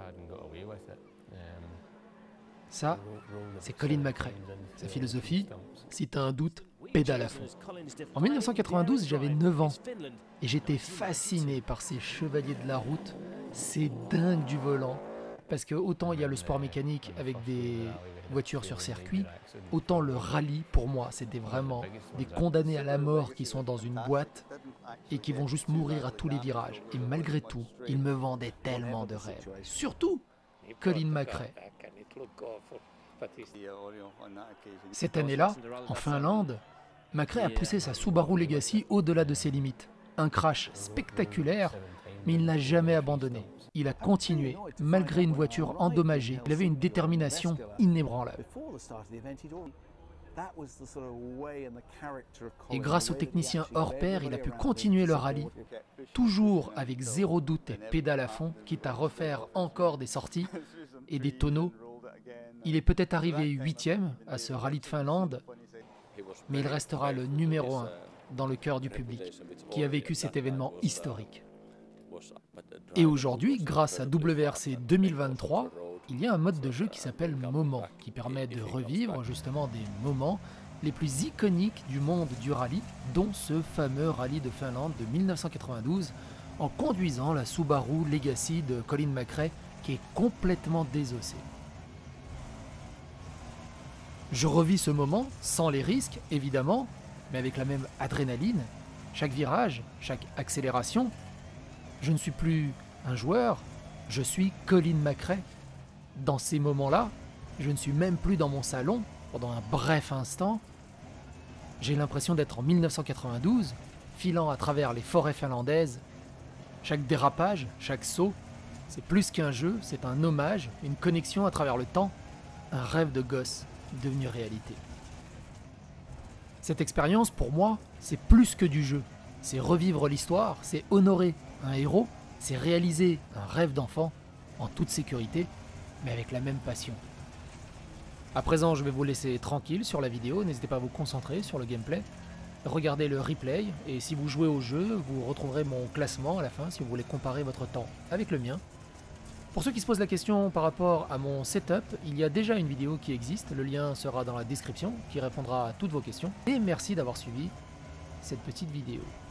Ça, c'est Colin McRae. Sa philosophie, si t'as un doute, pédale à fond. En 1992, j'avais 9 ans et j'étais fasciné par ces chevaliers de la route, ces dingues du volant. Parce que autant il y a le sport mécanique avec des voitures sur circuit, autant le rallye, pour moi, c'était vraiment des condamnés à la mort qui sont dans une boîte et qui vont juste mourir à tous les virages. Et malgré tout, ils me vendaient tellement de rêves. Surtout Colin McRae. Cette année-là, en Finlande, McRae a poussé sa Subaru Legacy au-delà de ses limites. Un crash spectaculaire, mais il n'a jamais abandonné. Il a continué, malgré une voiture endommagée. Il avait une détermination inébranlable. Et grâce aux techniciens hors pair, il a pu continuer le rallye, toujours avec zéro doute et pédale à fond, quitte à refaire encore des sorties et des tonneaux. Il est peut-être arrivé 8e à ce rallye de Finlande, mais il restera le numéro 1 dans le cœur du public, qui a vécu cet événement historique. Et aujourd'hui, grâce à WRC 2023, il y a un mode de jeu qui s'appelle Moment, qui permet de revivre justement des moments les plus iconiques du monde du rallye, dont ce fameux rallye de Finlande de 1992, en conduisant la Subaru Legacy de Colin McRae, qui est complètement désossée. Je revis ce moment, sans les risques, évidemment, mais avec la même adrénaline. Chaque virage, chaque accélération. Je ne suis plus un joueur, je suis Colin McRae. Dans ces moments-là, je ne suis même plus dans mon salon, pendant un bref instant. J'ai l'impression d'être en 1992, filant à travers les forêts finlandaises. Chaque dérapage, chaque saut, c'est plus qu'un jeu, c'est un hommage, une connexion à travers le temps, un rêve de gosse devenu réalité. Cette expérience, pour moi, c'est plus que du jeu. C'est revivre l'histoire, c'est honorer un héros, c'est réaliser un rêve d'enfant en toute sécurité, mais avec la même passion. À présent, je vais vous laisser tranquille sur la vidéo, n'hésitez pas à vous concentrer sur le gameplay. Regardez le replay, et si vous jouez au jeu, vous retrouverez mon classement à la fin si vous voulez comparer votre temps avec le mien. Pour ceux qui se posent la question par rapport à mon setup, il y a déjà une vidéo qui existe, le lien sera dans la description, qui répondra à toutes vos questions. Et merci d'avoir suivi cette petite vidéo.